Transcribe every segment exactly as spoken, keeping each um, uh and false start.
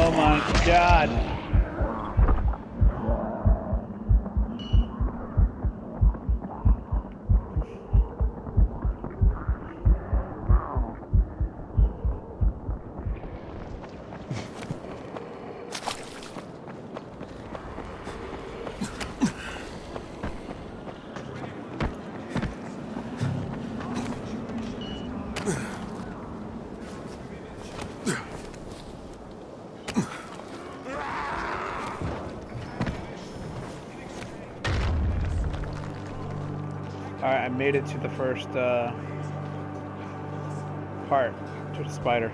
Oh my god. Alright, I made it to the first uh, part, to the spider.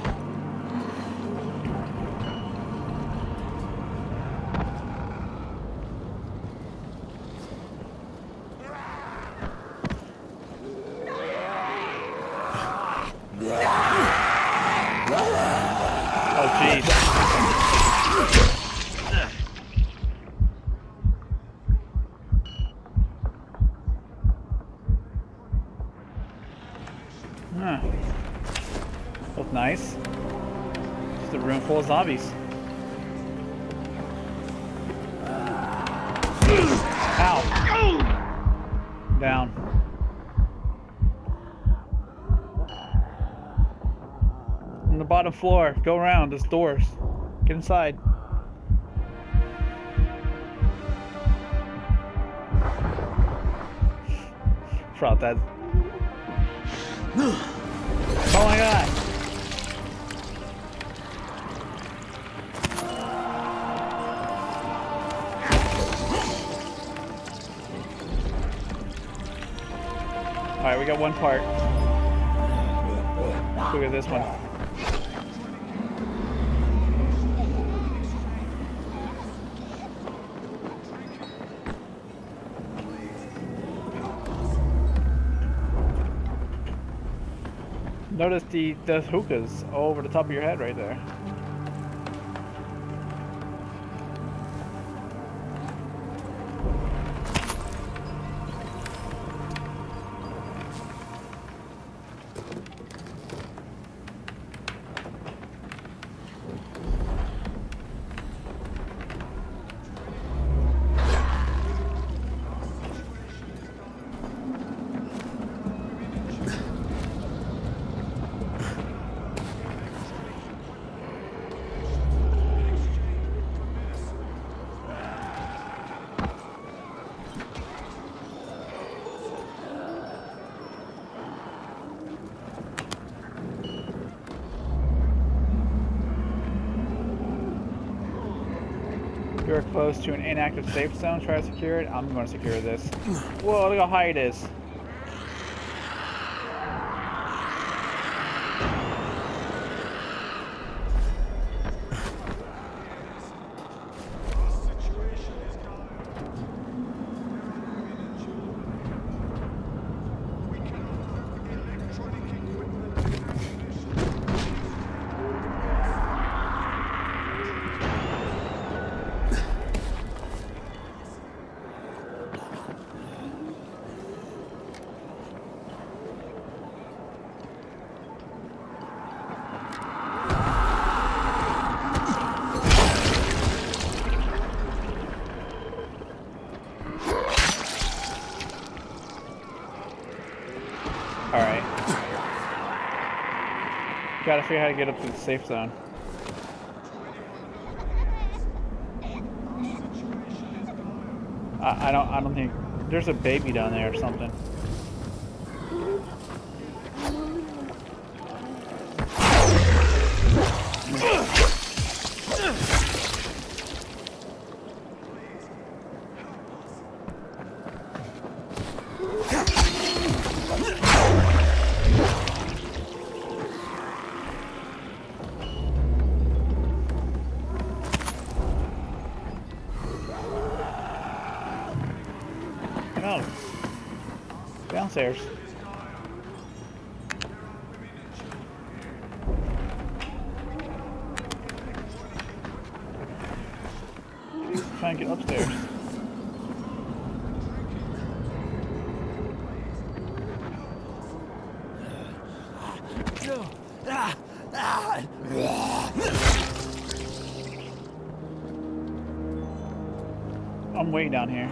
Oh jeez. Huh. Look nice. Just a room full of zombies. Ow. Down. On the bottom floor. Go around. There's doors. Get inside. Forgot that. Oh my god! Alright, we got one part. Look at this one. Notice the, the hookahs all over the top of your head right there. You're close to an inactive safe zone. Try to secure it. I'm going to secure this. Whoa, look how high it is. Alright. Gotta figure out how to get up to the safe zone. I, I don't I don't think there's a baby down there or something. No. Downstairs. Try and get upstairs. I'm way down here.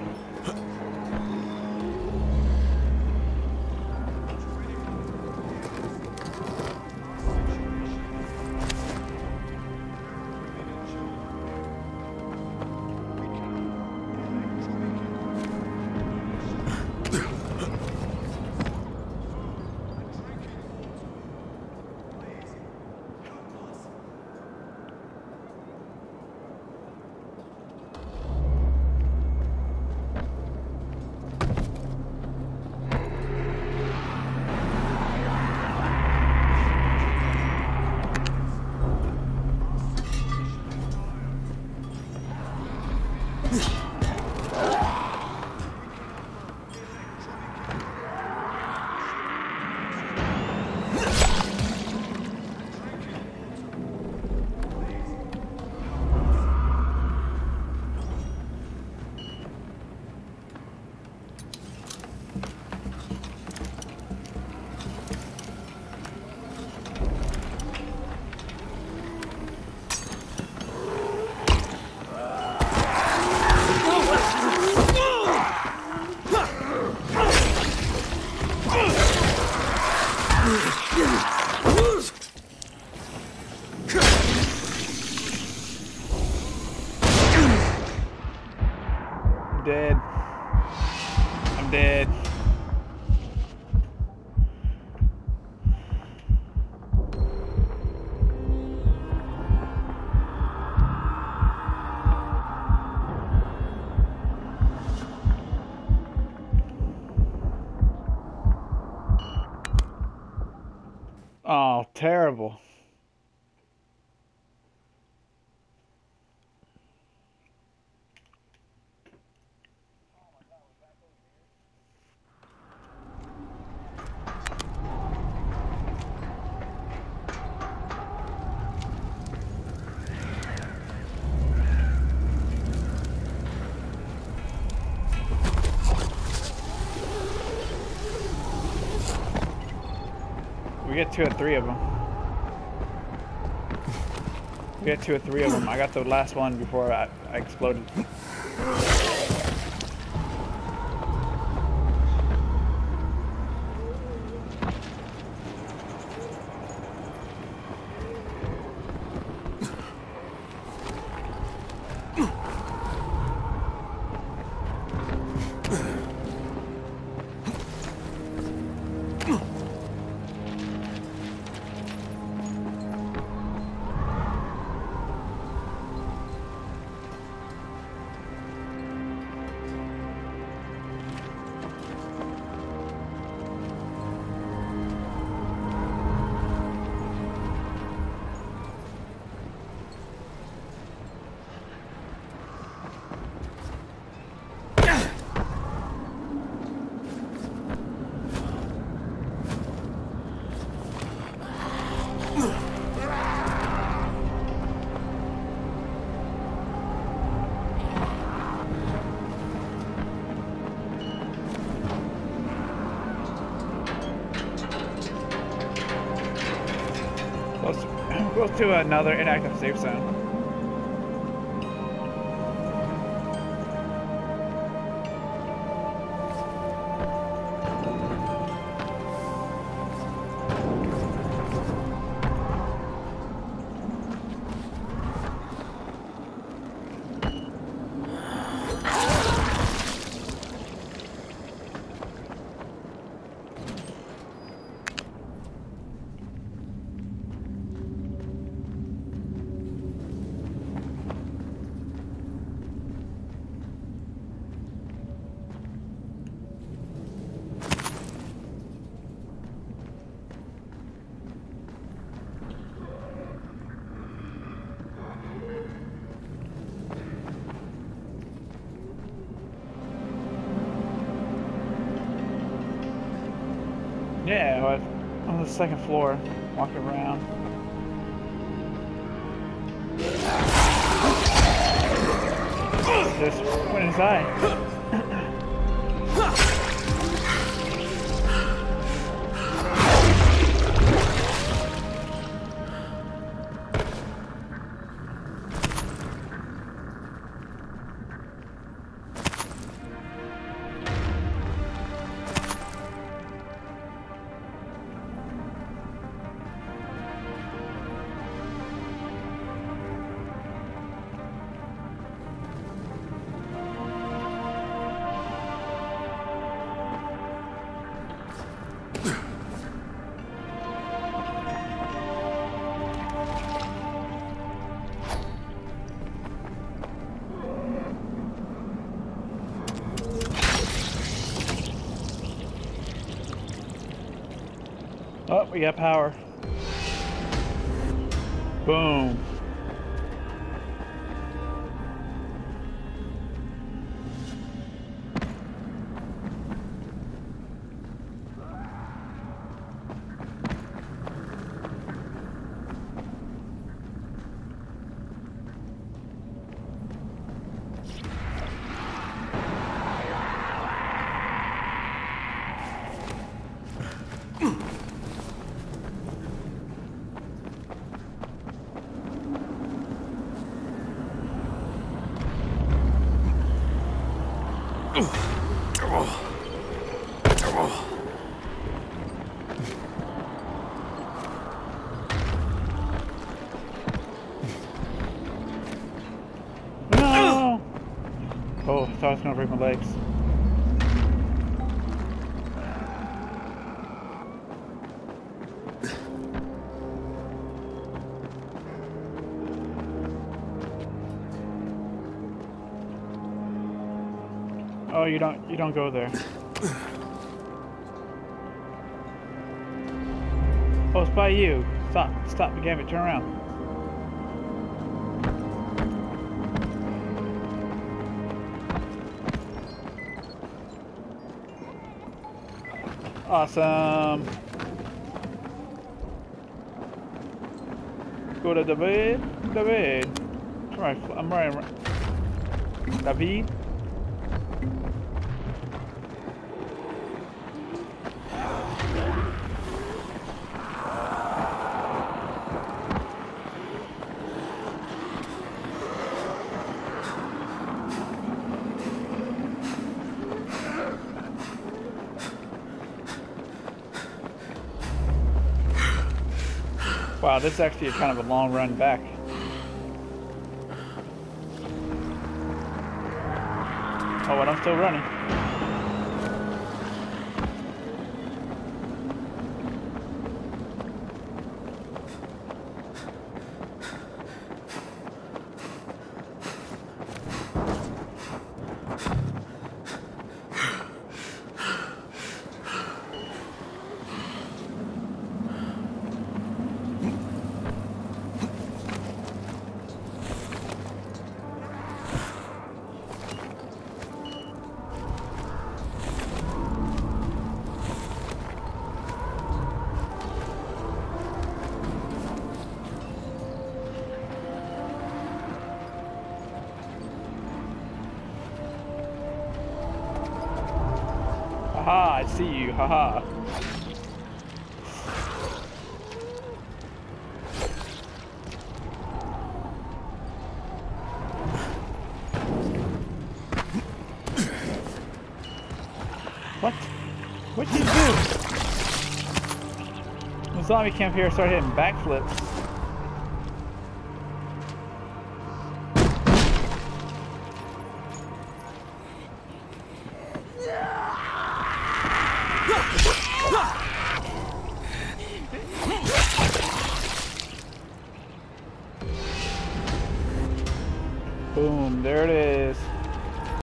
Dead. I'm dead. Oh, terrible. We get two or three of them. We get two or three of them. I got the last one before I, I exploded. Close to another inactive safe zone. Yeah, I was on the second floor, walking around. Just went in his eye. We got power. Boom. No! Oh, I thought I was gonna break my legs. Oh, you don't you don't go there. Oh, it's by you. Stop, stop the game, turn around. Awesome. Go to David. David. I'm right. I'm right. David. Wow, this is actually kind of a long run back. Oh, and I'm still running. Haha, I see you, haha. What? What'd you do? The zombie camp here started hitting backflips. Boom, there it is.